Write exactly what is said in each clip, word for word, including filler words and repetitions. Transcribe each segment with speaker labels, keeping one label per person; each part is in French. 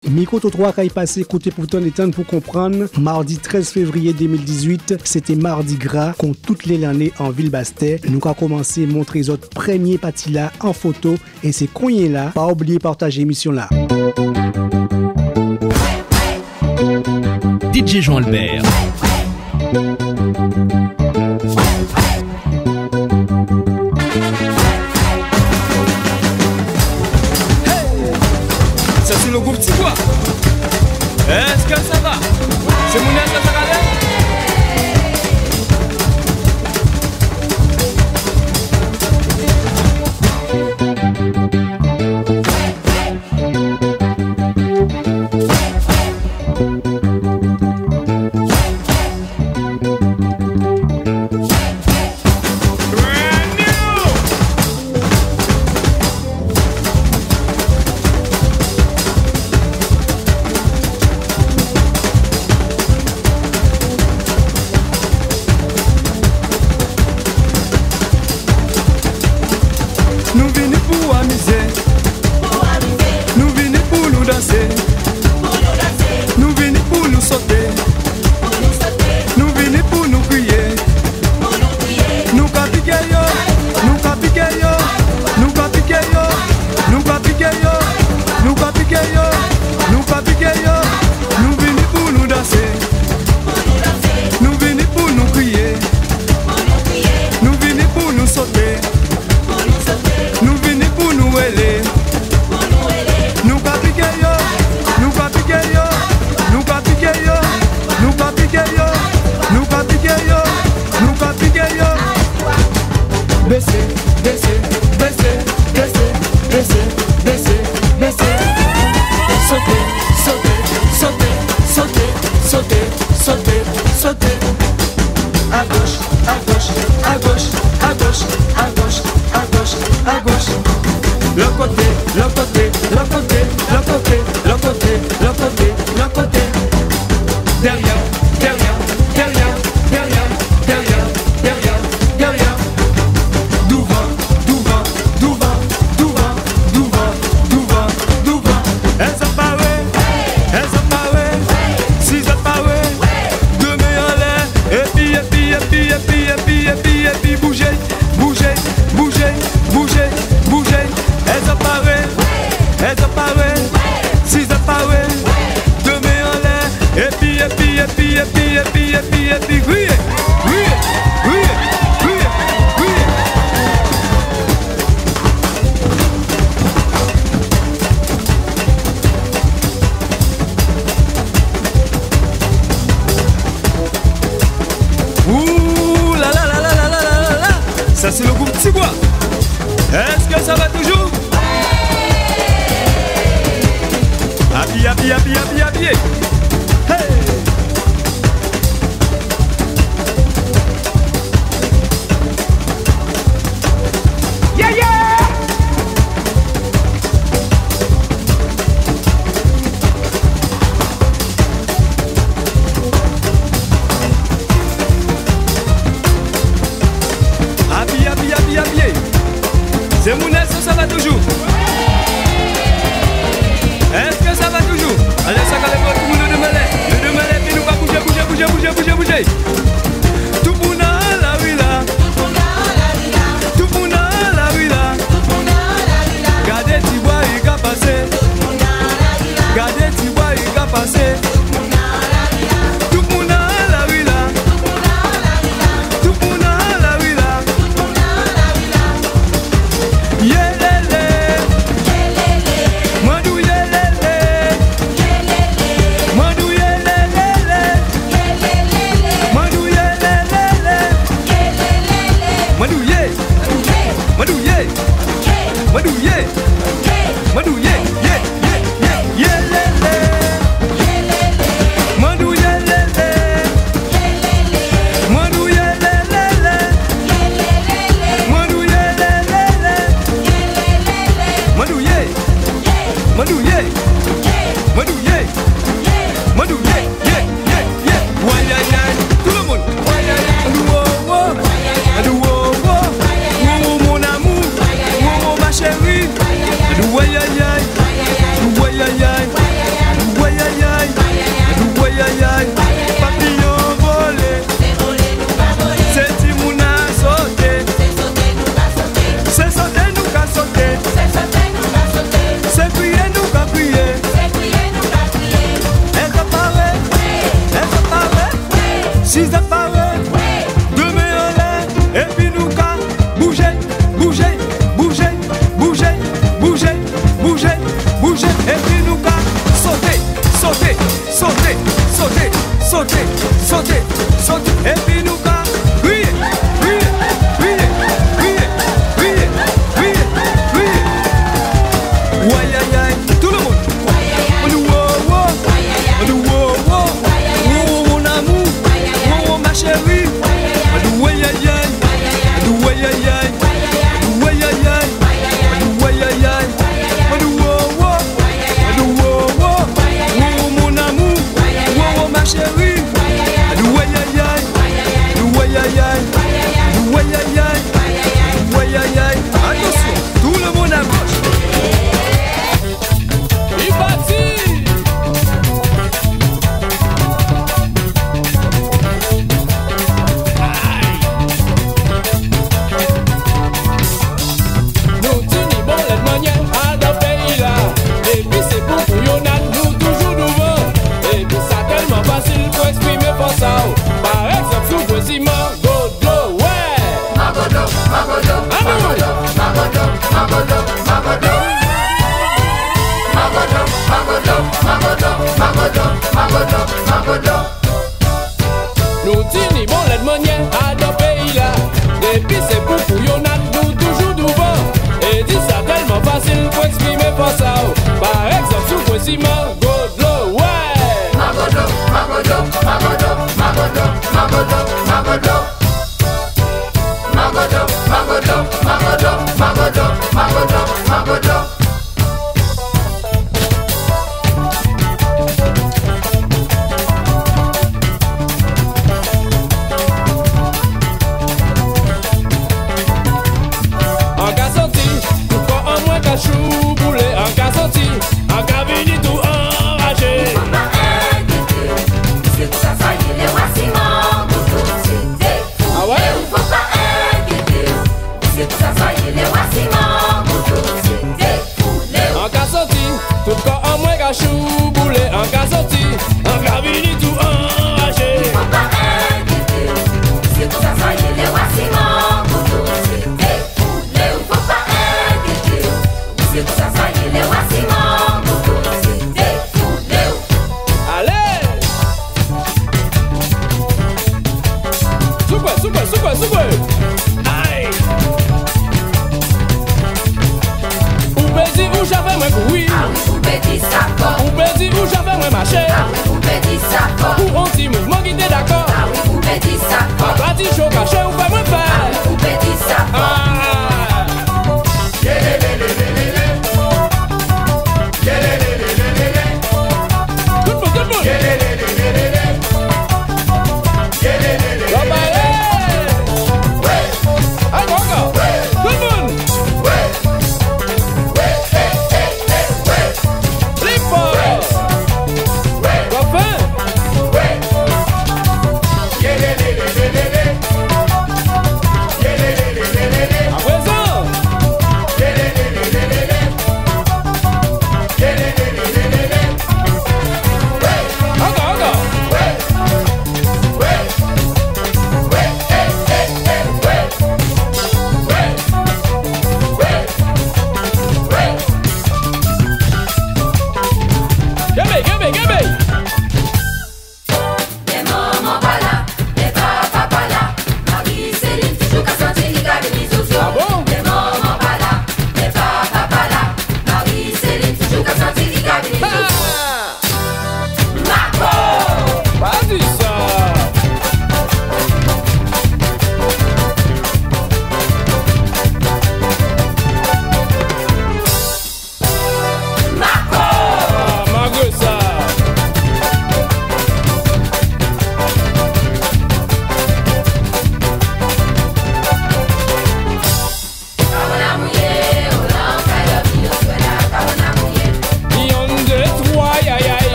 Speaker 1: Mikoto trois qui est passé côté pourtant les temps pour comprendre. Mardi treize février deux mille dix-huit, c'était Mardi Gras qu'on toute l'année en ville Bastet. Nous avons commencé à montrer les autres premiers parties là en photo et c'est qu'on y est là. Pas oublier de partager l'émission là.
Speaker 2: D J Jean Albert.
Speaker 3: Ça c'est le groupe Tigua. Est-ce que ça va? C'est mon aide de Saralais. Ça c'est le groupe Tigua. Est-ce que ça va toujours? Happy, happy, happy, happy, happy. Hey! Yeah, yeah! Happy, happy, happy, happy. C'est mon est-ce que ça va toujours? Est-ce que ça va toujours? Allez, ça va les tout le monde de mêlée. Le de mêlée, puis nous va bouger, bouger, bouger, bouger, bouger, bouger. Tout pour la villa. Tout pour la villa. Gardez, tu vois, il va passer. Gardez, tu vois, il va passer. Tout pour la villa. Tout pour la villa. Yeah. Madouye, yeah, yeah, yeah, yeah, yeah, sauter, sauter, et puis nous pas, oui, oui, oui, oui, oui, oui, oui. Ouais, aïe, aïe, tout le monde. On nous wow, wow, on nous wow, wow, wow, mon amour, wow, ma chérie. On nous ouais, aïe, aïe, on nous ouais, aïe, aïe, on nous ouais, aïe, aïe, on nous ouais, aïe, aïe, on nous wow, wow, on nous wow, wow, wow, mon amour, wow, ma chérie. On nous ouais, aïe, aïe, on nous ouais, aïe, aïe, on nous ouais, aïe, aïe, on nous ouais, aïe, aïe. Attention, tout le monde approche. Il partit.
Speaker 2: Nous tenons bon les manières à nos pays là. Et puis c'est pour que y'en a nous toujours nouveau. Et puis ça tellement facile pour exprimer pour ça. Par exemple sous poésie Magodo, ouais.
Speaker 4: Magodo, Magodo, Magodo, Magodo, Magodo, Magodo. Magodo, Magodo, Magodo, Magodo, Magodo, Magodo.
Speaker 2: Nous tenons bon les manières à nos pays là. Et puis c'est pour que y'en a nous toujours nouveau. Et puis ça tellement facile pour exprimer pour ça. Par exemple sous poésie Magodo, ouais.
Speaker 4: Magodo, Magodo, Magodo, Magodo, Magodo, Magodo. Magodo, Magodo, Magodo, Magodo, Magodo, Magodo.
Speaker 2: En cas sorti, tout corps en moins qu'à chou boulet. En cas sorti, en cas vini tout enragé.
Speaker 4: C'est que ça soit il est voici mon bouton, c'était fou.
Speaker 2: Ah ouais?
Speaker 4: Il faut pas inquiéter. C'est que ça soit il est voici mon bouton, c'était fou.
Speaker 2: En cas sorti, tout corps en moins qu'à chou boulet. En cas sorti, en cas vini tout enragé.
Speaker 4: Il faut pas inquiéter. C'est que ça soit il est voici mon bouton, c'était fou. Il faut pas inquiéter. C'est que ça soit il est voici mon bouton, c'était fou.
Speaker 2: Allez! Super, super, super, super! Aïe! Ou baiser ou j'avais moins pour oui.
Speaker 4: Ah oui, vous bêtez ça fort.
Speaker 2: Ou baiser ou j'avais moins marché.
Speaker 4: Ah oui, vous bêtez ça fort.
Speaker 2: Ou un petit mouvement qui était d'accord.
Speaker 4: Ah oui, vous bêtez ça
Speaker 2: En
Speaker 4: fort.
Speaker 2: partie chaud caché ou pas moins
Speaker 4: Ah
Speaker 2: faire.
Speaker 4: oui, vous bêtez ça fort.
Speaker 2: Ah! Tout le monde, tout le monde! Là, bah, hey! Encore, encore! Tout le monde! Les forces! Refais! Après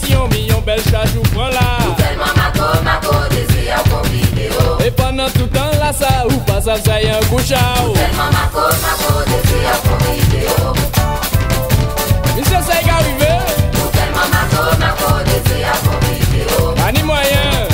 Speaker 2: passion, million belle charge ou prend là.
Speaker 4: Tellement Marco, Marco, désir pour vidéo.
Speaker 2: Et pendant tout temps là ça, ou pas ça, ça y a un coup chao.
Speaker 4: Tellement Marco, Marco, désir pour vidéo.
Speaker 2: Monsieur ça y est arrivé.
Speaker 4: Tellement Marco, Marco, désir pour vidéo.
Speaker 2: Pas ni moyen.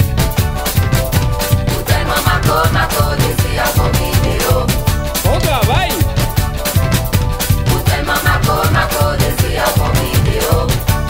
Speaker 4: Tellement Marco, Marco, désir pour vidéo.
Speaker 2: On travaille.
Speaker 4: Tellement Marco, Marco, désir pour vidéo.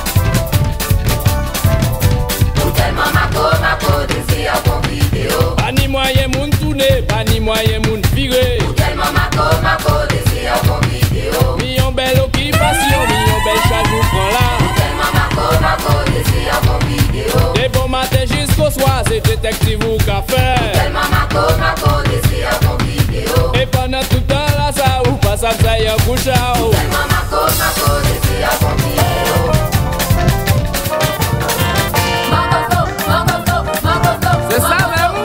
Speaker 4: Tellement Marco, Marco, désir pour vidéo.
Speaker 2: Pas ni moyen moun tourner, pas ni moyen moun virer.
Speaker 4: Tellement Marco, Marco, désir pour vidéo.
Speaker 2: Million belle occupation, million belle charge ou prend là.
Speaker 4: Tellement Marco, Marco, désir pour vidéo.
Speaker 2: Des bons matins jusqu'au soir, c'est détective ou café.
Speaker 4: Tellement Marco, Marco, désir pour vidéo.
Speaker 2: Et pendant tout temps là ça, ou pas ça, ça y a un coup chao.
Speaker 4: Tellement Marco, Marco, désir pour vidéo.
Speaker 2: C'est ça même.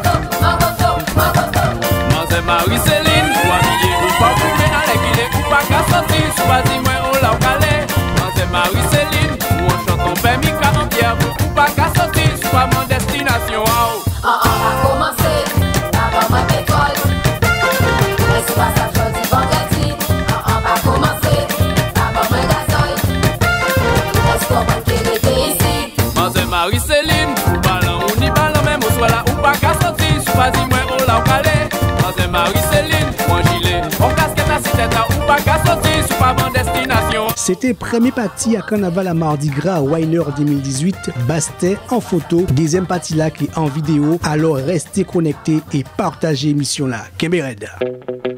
Speaker 2: Moi c'est Marie-Céline, ou habillé ou pas fumé, allez qu'il est ou pas qu'à sortir, choisis moi on l'a au calais. Moi c'est Marie-Céline, ou on chante on fait mi quarante-pierre, ou pas qu'à sortir, soit mon destination. Oh.
Speaker 4: Ah, on va commencer avant ma école. Laisse pas ça jeudi, vendredi. Ah, on va commencer avant ma gazole. Est-ce qu'on va qu'il était ici?
Speaker 2: Moi c'est Marie-Céline, ou ballon ou ni ballon, même au soit là ou pas qu'à sortir, choisis moi on l'a au calais. Moi c'est Marie-Céline, mon gilet, on casquette à cité ou pas qu'à sortir, soit mon destination.
Speaker 1: C'était premier parti à Carnaval à Mardi Gras à Weiler deux mille dix-huit, Bastet en photo, deuxième partie là qui est en vidéo, alors restez connectés et partagez l'émission là. Kembered.